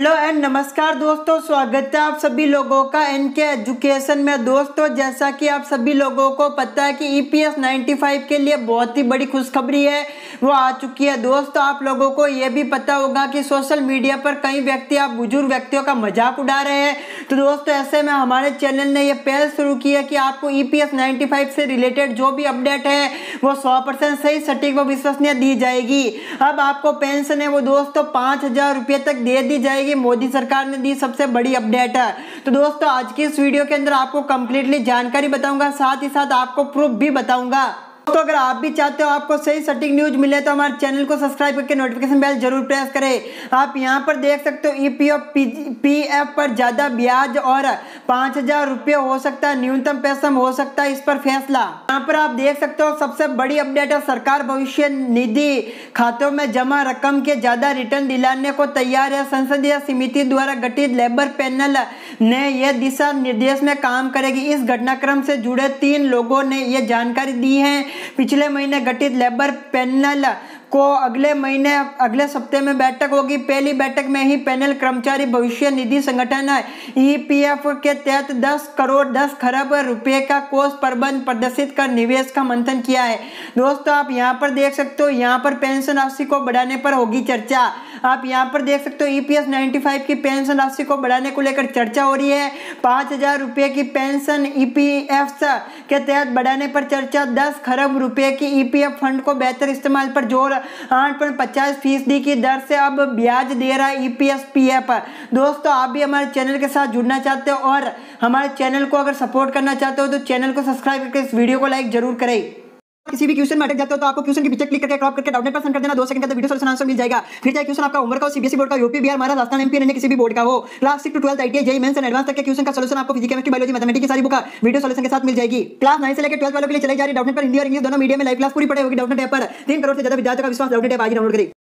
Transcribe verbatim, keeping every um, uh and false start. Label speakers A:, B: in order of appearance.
A: Hello and नमस्कार दोस्तों, स्वागत है आप सभी लोगों का एनके एजुकेशन में। दोस्तों, जैसा कि आप सभी लोगों को पता है कि ईपीएस पचानवे के लिए बहुत ही बड़ी खुशखबरी है, वो आ चुकी है। दोस्तों, आप लोगों को ये भी पता होगा कि सोशल मीडिया पर कई व्यक्ति आप बुजुर्ग व्यक्तियों का मजाक उड़ा रहे हैं। तो दोस्तों, ऐसे में हमारे चैनल ने यह पहल शुरू की है कि आपको ईपीएस पचानवे से रिलेटेड जो भी अपडेट है वो सौ परसेंट सही, सटीक व विश्वसनीय दी जाएगी। अब आपको पेंशन है वो दोस्तों पाँच हजार रुपये तक दे दी जाएगी। मोदी सरकार ने दी सबसे बड़ी अपडेट है। तो दोस्तों, आज की इस वीडियो के अंदर आपको कंप्लीटली जानकारी बताऊंगा, साथ ही साथ आपको प्रूफ भी बताऊंगा। तो अगर आप भी चाहते हो आपको सही सटीक न्यूज मिले तो हमारे चैनल को सब्सक्राइब करके नोटिफिकेशन बेल जरूर प्रेस करें। आप यहां पर देख सकते हो ईपीएफ पीएफ पर ज्यादा ब्याज और पांच हजार रुपये हो सकता है, न्यूनतम पेंशन हो सकता है, इस पर फैसला। यहाँ पर आप देख सकते हो सबसे बड़ी अपडेट है, सरकार भविष्य निधि खातों में जमा रकम के ज्यादा रिटर्न दिलाने को तैयार है। संसदीय समिति द्वारा गठित लेबर पैनल ने यह दिशा निर्देश में काम करेगी। इस घटनाक्रम से जुड़े तीन लोगों ने यह जानकारी दी है। पिछले महीने गठित लेबर पैनल को अगले महीने अगले सप्ताह में बैठक होगी। पहली बैठक में ही पैनल कर्मचारी भविष्य निधि संगठन ईपीएफ के तहत दस करोड़ दस खरब रुपए का कोष प्रबंध प्रदर्शित कर निवेश का मंथन किया है। दोस्तों, आप यहां पर देख सकते हो, यहां पर पेंशन राशि को बढ़ाने पर होगी चर्चा। आप यहां पर देख सकते हो ईपीएस पचानवे की पेंशन राशि को बढ़ाने को लेकर चर्चा हो रही है। पांच हजार रुपये की पेंशन ईपीएफ के तहत बढ़ाने पर चर्चा। दस खरब रुपए की ईपीएफ फंड को बेहतर इस्तेमाल पर जोर। आठ पॉइंट पचास फीसदी की दर से अब ब्याज दे रहा है ईपीएस पीएफ। दोस्तों, आप भी हमारे चैनल के साथ जुड़ना चाहते हो और हमारे चैनल को अगर सपोर्ट करना चाहते हो तो चैनल को सब्सक्राइब करके इस वीडियो को लाइक जरूर करें। किसी भी क्वेश्चन में अटक जाते हो तो आपको क्वेश्चन की पिक्चर क्लिक करके क्रॉप करके डाउनलोड पर सेंड कर देना। दो सेकंड के अंदर वीडियो सॉल्यूशन आंसर मिल जाएगा। फिर चाहे क्वेश्चन आपका होमवर्क का हो, सीबीएसई बोर्ड का, यूपी बिहार महाराष्ट्र राजस्थान एमपी अन्य किसी भी बोर्ड का हो, class six to twelfth ITI JEE mains and advance तक के क्वेश्चन का सॉल्यूशन आपको फिजिक्स केमिस्ट्री बायोलॉजी मैथमेटिक्स की सारी बुक वीडियो सॉल्यूशन के साथ मिल जाएगी। क्लास नाइन से लेकर ट्वेल्थ वालों के लिए चलाई जा रही डाउटनेट पर हिंदी और इंग्लिश दोनों मीडियम में लाइव क्लास पूरी पढ़ाई होगी। डाउटनेट ऐप पर तीन करोड़ से ज्यादा विद्यार्थियों का विश्वास। डाउटनेट ऐप आज डाउनलोड करें।